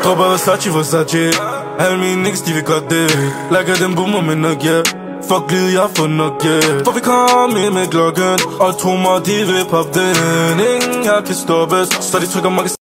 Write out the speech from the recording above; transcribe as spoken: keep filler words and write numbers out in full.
Går bare Versace, Versace. Alle mine niggas, de vil godt det. Lækker den boomer med nok, yeah. Fuck lyd, jeg får nok, yeah. For vi kommer ind med klokken, og tro mig, de vil poppe den. Ingen her kan stoppes, så de trykker mig.